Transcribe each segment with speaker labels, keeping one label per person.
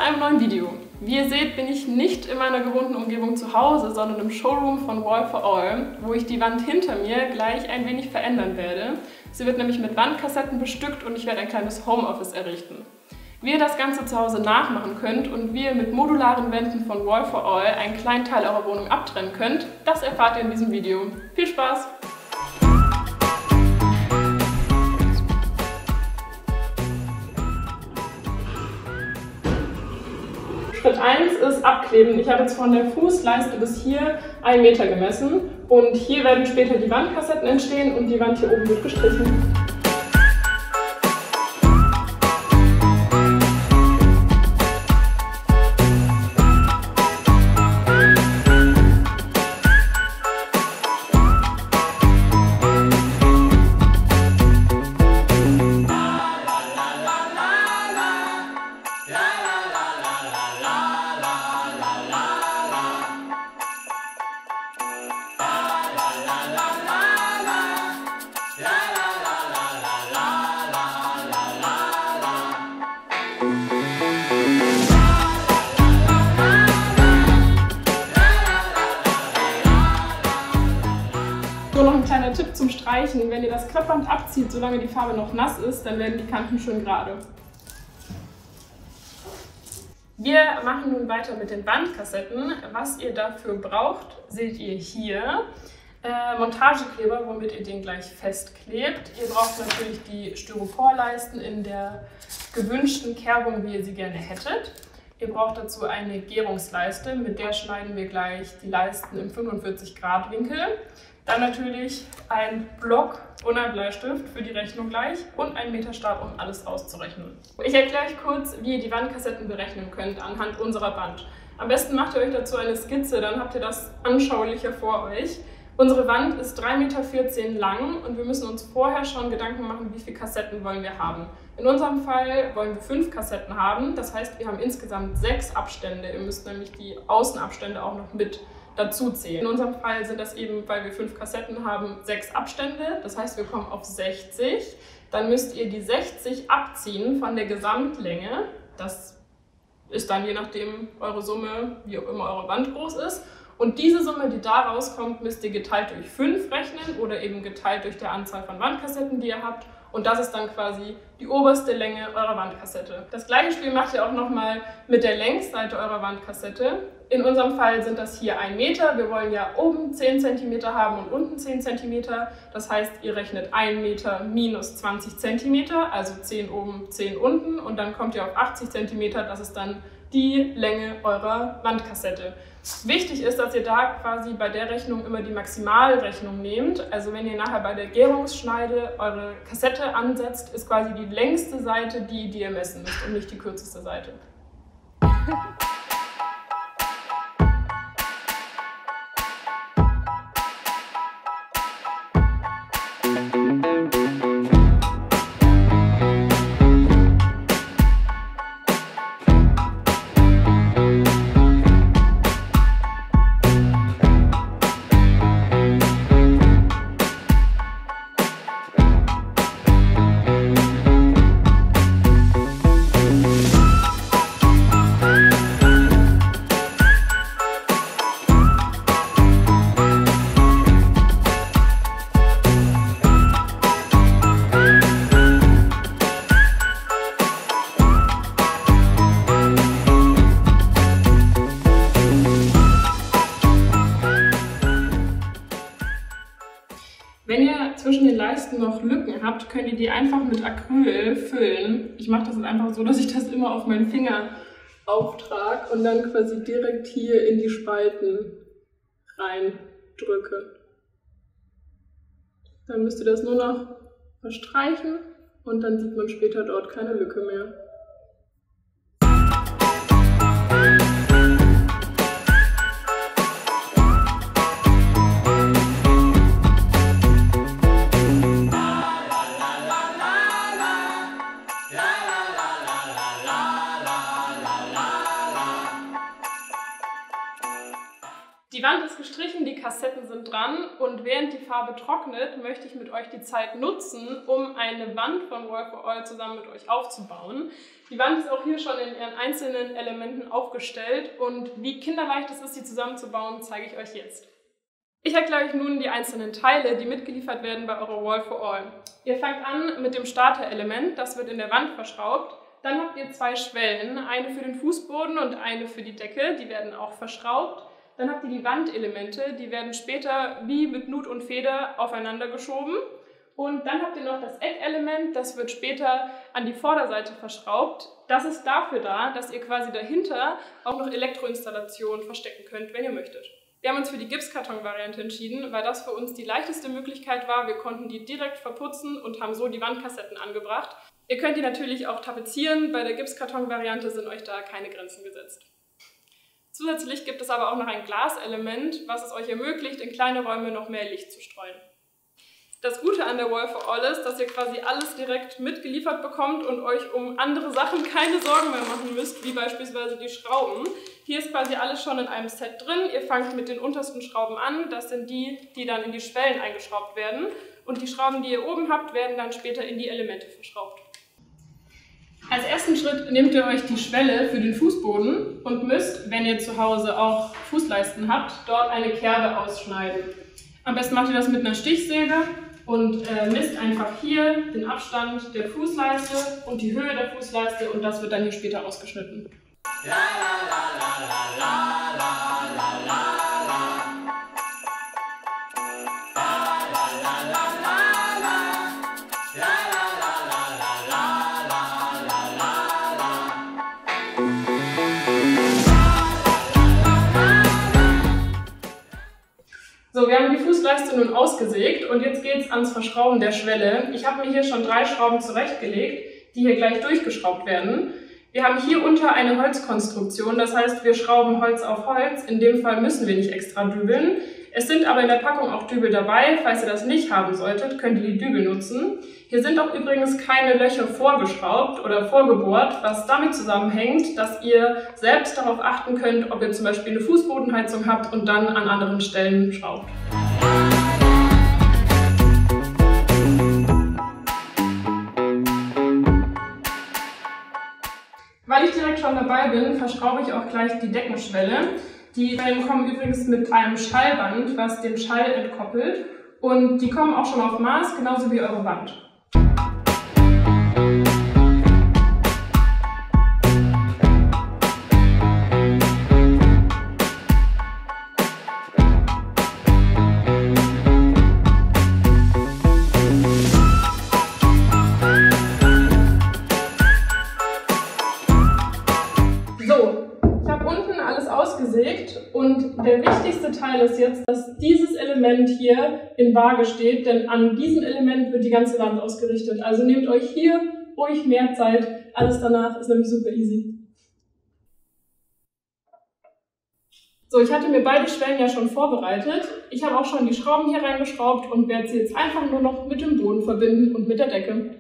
Speaker 1: einem neuen Video. Wie ihr seht, bin ich nicht in meiner gewohnten Umgebung zu Hause, sondern im Showroom von Wall for All, wo ich die Wand hinter mir gleich ein wenig verändern werde. Sie wird nämlich mit Wandkassetten bestückt und ich werde ein kleines Homeoffice errichten. Wie ihr das Ganze zu Hause nachmachen könnt und wie ihr mit modularen Wänden von Wall for All einen kleinen Teil eurer Wohnung abtrennen könnt, das erfahrt ihr in diesem Video. Viel Spaß! Schritt 1 ist abkleben. Ich habe jetzt von der Fußleiste bis hier 1 Meter gemessen und hier werden später die Wandkassetten entstehen und die Wand hier oben wird gestrichen. So, noch ein kleiner Tipp zum Streichen. Wenn ihr das Klappband abzieht, solange die Farbe noch nass ist, dann werden die Kanten schön gerade. Wir machen nun weiter mit den Wandkassetten. Was ihr dafür braucht, seht ihr hier. Montagekleber, womit ihr den gleich festklebt. Ihr braucht natürlich die Styroporleisten in der gewünschten Kerbung, wie ihr sie gerne hättet. Ihr braucht dazu eine Gärungsleiste, mit der schneiden wir gleich die Leisten im 45-Grad-Winkel. Dann natürlich ein Block und ein Bleistift für die Rechnung gleich und einen Meterstab, um alles auszurechnen. Ich erkläre euch kurz, wie ihr die Wandkassetten berechnen könnt anhand unserer Wand. Am besten macht ihr euch dazu eine Skizze, dann habt ihr das anschaulicher vor euch. Unsere Wand ist 3,14 Meter lang und wir müssen uns vorher schon Gedanken machen, wie viele Kassetten wollen wir haben. In unserem Fall wollen wir 5 Kassetten haben, das heißt, wir haben insgesamt 6 Abstände. Ihr müsst nämlich die Außenabstände auch noch mit dazu zählen. In unserem Fall sind das eben, weil wir 5 Kassetten haben, 6 Abstände. Das heißt, wir kommen auf 60. Dann müsst ihr die 60 abziehen von der Gesamtlänge. Das ist dann je nachdem eure Summe, wie auch immer eure Wand groß ist. Und diese Summe, die da rauskommt, müsst ihr geteilt durch 5 rechnen oder eben geteilt durch die Anzahl von Wandkassetten, die ihr habt. Und das ist dann quasi die oberste Länge eurer Wandkassette. Das gleiche Spiel macht ihr auch nochmal mit der Längsseite eurer Wandkassette. In unserem Fall sind das hier 1 Meter. Wir wollen ja oben 10 cm haben und unten 10 cm. Das heißt, ihr rechnet 1 Meter minus 20 cm, also 10 oben, 10 unten. Und dann kommt ihr auf 80 cm. Das ist dann die Länge eurer Wandkassette. Wichtig ist, dass ihr da quasi bei der Rechnung immer die Maximalrechnung nehmt. Also wenn ihr nachher bei der Gärungsschneide eure Kassette ansetzt, ist quasi die längste Seite die ihr messen müsst und nicht die kürzeste Seite. Wenn ihr zwischen den Leisten noch Lücken habt, könnt ihr die einfach mit Acryl füllen. Ich mache das jetzt einfach so, dass ich das immer auf meinen Finger auftrage und dann quasi direkt hier in die Spalten reindrücke. Dann müsst ihr das nur noch verstreichen und dann sieht man später dort keine Lücke mehr. Die Wand Wand ist gestrichen, die Kassetten sind dran und während die Farbe trocknet, möchte ich mit euch die Zeit nutzen, um eine Wand von Wall4All zusammen mit euch aufzubauen. Die Wand ist auch hier schon in ihren einzelnen Elementen aufgestellt und wie kinderleicht es ist, sie zusammenzubauen, zeige ich euch jetzt. Ich erkläre euch nun die einzelnen Teile, die mitgeliefert werden bei eurer Wall4All. Ihr fangt an mit dem Starterelement, das wird in der Wand verschraubt. Dann habt ihr 2 Schwellen, eine für den Fußboden und eine für die Decke, die werden auch verschraubt. Dann habt ihr die Wandelemente, die werden später wie mit Nut und Feder aufeinander geschoben. Und dann habt ihr noch das Eckelement, das wird später an die Vorderseite verschraubt. Das ist dafür da, dass ihr quasi dahinter auch noch Elektroinstallationen verstecken könnt, wenn ihr möchtet. Wir haben uns für die Gipskarton-Variante entschieden, weil das für uns die leichteste Möglichkeit war. Wir konnten die direkt verputzen und haben so die Wandkassetten angebracht. Ihr könnt die natürlich auch tapezieren, bei der Gipskarton-Variante sind euch da keine Grenzen gesetzt. Zusätzlich gibt es aber auch noch ein Glaselement, was es euch ermöglicht, in kleine Räume noch mehr Licht zu streuen. Das Gute an der Wall4All ist, dass ihr quasi alles direkt mitgeliefert bekommt und euch um andere Sachen keine Sorgen mehr machen müsst, wie beispielsweise die Schrauben. Hier ist quasi alles schon in einem Set drin. Ihr fangt mit den untersten Schrauben an, das sind die, die dann in die Schwellen eingeschraubt werden. Und die Schrauben, die ihr oben habt, werden dann später in die Elemente verschraubt. Als ersten Schritt nehmt ihr euch die Schwelle für den Fußboden und müsst, wenn ihr zu Hause auch Fußleisten habt, dort eine Kerbe ausschneiden. Am besten macht ihr das mit einer Stichsäge und misst einfach hier den Abstand der Fußleiste und die Höhe der Fußleiste und das wird dann hier später ausgeschnitten. So, wir haben die Fußleiste nun ausgesägt und jetzt geht es ans Verschrauben der Schwelle. Ich habe mir hier schon 3 Schrauben zurechtgelegt, die hier gleich durchgeschraubt werden. Wir haben hier unter eine Holzkonstruktion, das heißt, wir schrauben Holz auf Holz. In dem Fall müssen wir nicht extra dübeln. Es sind aber in der Packung auch Dübel dabei. Falls ihr das nicht haben solltet, könnt ihr die Dübel nutzen. Hier sind auch übrigens keine Löcher vorgeschraubt oder vorgebohrt, was damit zusammenhängt, dass ihr selbst darauf achten könnt, ob ihr zum Beispiel eine Fußbodenheizung habt und dann an anderen Stellen schraubt. Weil ich direkt schon dabei bin, verschraube ich auch gleich die Deckenschwelle. Die Schwellen kommen übrigens mit einem Schallband, was den Schall entkoppelt. Und die kommen auch schon auf Maß, genauso wie eure Wand. Ausgesägt und der wichtigste Teil ist jetzt, dass dieses Element hier in Waage steht, denn an diesem Element wird die ganze Wand ausgerichtet. Also nehmt euch hier ruhig mehr Zeit, alles danach ist nämlich super easy. So, ich hatte mir beide Schwellen ja schon vorbereitet. Ich habe auch schon die Schrauben hier reingeschraubt und werde sie jetzt einfach nur noch mit dem Boden verbinden und mit der Decke.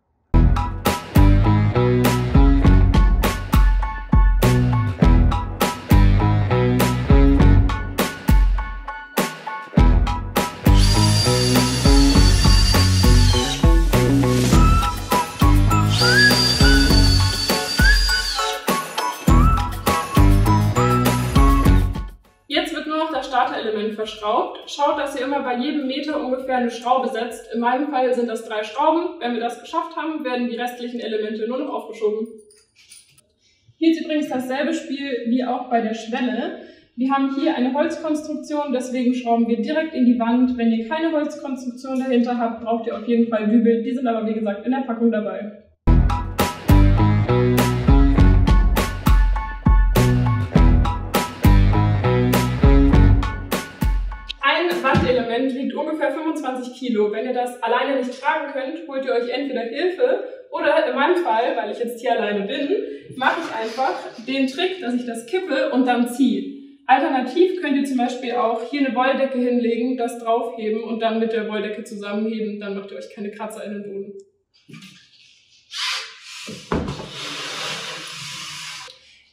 Speaker 1: Starterelement verschraubt. Schaut, dass ihr immer bei jedem Meter ungefähr eine Schraube setzt. In meinem Fall sind das 3 Schrauben. Wenn wir das geschafft haben, werden die restlichen Elemente nur noch aufgeschoben. Hier ist übrigens dasselbe Spiel wie auch bei der Schwelle. Wir haben hier eine Holzkonstruktion, deswegen schrauben wir direkt in die Wand. Wenn ihr keine Holzkonstruktion dahinter habt, braucht ihr auf jeden Fall Dübel. Die sind aber wie gesagt in der Packung dabei. Wandelement wiegt ungefähr 25 Kilo. Wenn ihr das alleine nicht tragen könnt, holt ihr euch entweder Hilfe oder in meinem Fall, weil ich jetzt hier alleine bin, mache ich einfach den Trick, dass ich das kippe und dann ziehe. Alternativ könnt ihr zum Beispiel auch hier eine Wolldecke hinlegen, das draufheben und dann mit der Wolldecke zusammenheben, dann macht ihr euch keine Kratzer in den Boden.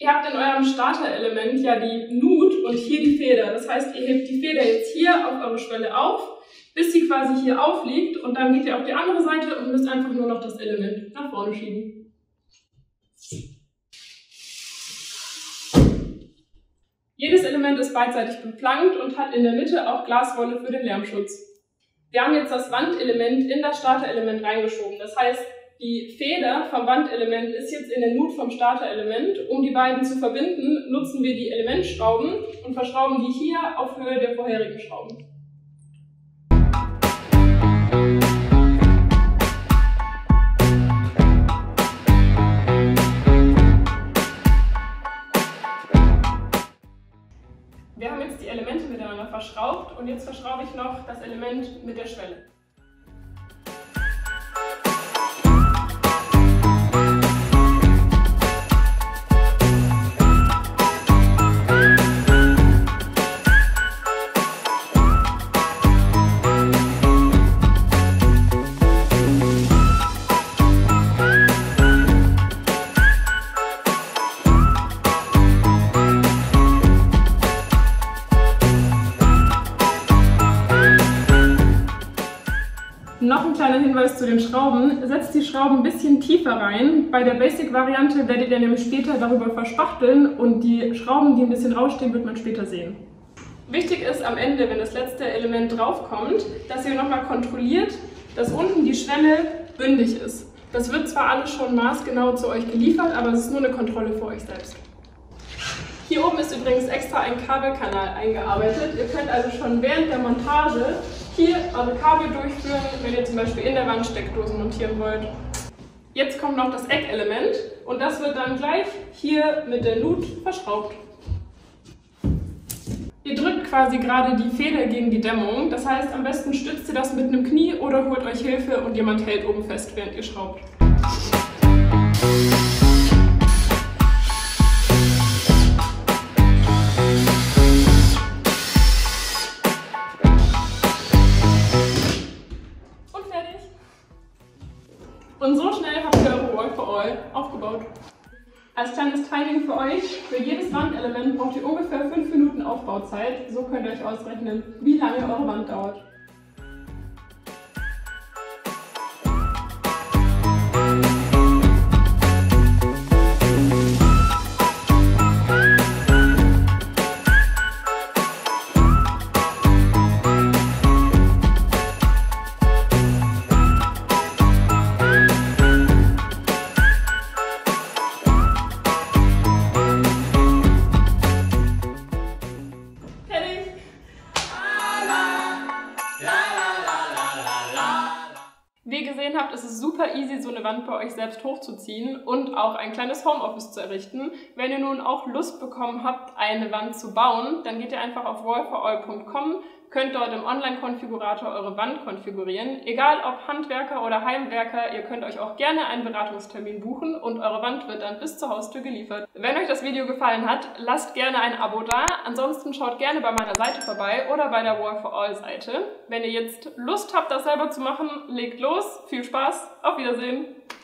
Speaker 1: Ihr habt in eurem Starterelement ja die Nut und hier die Feder. Das heißt, ihr hebt die Feder jetzt hier auf eure Schwelle auf, bis sie quasi hier aufliegt und dann geht ihr auf die andere Seite und müsst einfach nur noch das Element nach vorne schieben. Jedes Element ist beidseitig beplankt und hat in der Mitte auch Glaswolle für den Lärmschutz. Wir haben jetzt das Wandelement in das Starterelement reingeschoben. Das heißt, die Feder vom Wandelement ist jetzt in der Nut vom Starterelement. Um die beiden zu verbinden, nutzen wir die Elementschrauben und verschrauben die hier auf Höhe der vorherigen Schrauben. Wir haben jetzt die Elemente miteinander verschraubt und jetzt verschraube ich noch das Element mit der Schwelle. Noch ein kleiner Hinweis zu den Schrauben. Setzt die Schrauben ein bisschen tiefer rein. Bei der Basic-Variante werdet ihr nämlich später darüber verspachteln und die Schrauben, die ein bisschen rausstehen, wird man später sehen. Wichtig ist am Ende, wenn das letzte Element draufkommt, dass ihr nochmal kontrolliert, dass unten die Schwelle bündig ist. Das wird zwar alles schon maßgenau zu euch geliefert, aber es ist nur eine Kontrolle für euch selbst. Hier oben ist übrigens extra ein Kabelkanal eingearbeitet. Ihr könnt also schon während der Montage hier eure Kabel durchführen, wenn ihr zum Beispiel in der Wand Steckdosen montieren wollt. Jetzt kommt noch das Eckelement und das wird dann gleich hier mit der Nut verschraubt. Ihr drückt quasi gerade die Feder gegen die Dämmung, das heißt am besten stützt ihr das mit einem Knie oder holt euch Hilfe und jemand hält oben fest, während ihr schraubt. Und so schnell habt ihr eure Wall for All aufgebaut. Als kleines Timing für euch, für jedes Wandelement braucht ihr ungefähr 5 Minuten Aufbauzeit. So könnt ihr euch ausrechnen, wie lange eure Wand dauert. Wie ihr gesehen habt, ist es super easy, so eine Wand bei euch selbst hochzuziehen und auch ein kleines Homeoffice zu errichten. Wenn ihr nun auch Lust bekommen habt, eine Wand zu bauen, dann geht ihr einfach auf wallforall.com, könnt dort im Online-Konfigurator eure Wand konfigurieren. Egal ob Handwerker oder Heimwerker, ihr könnt euch auch gerne einen Beratungstermin buchen und eure Wand wird dann bis zur Haustür geliefert. Wenn euch das Video gefallen hat, lasst gerne ein Abo da. Ansonsten schaut gerne bei meiner Seite vorbei oder bei der Wall for All Seite. Wenn ihr jetzt Lust habt, das selber zu machen, legt los. Viel Spaß, auf Wiedersehen!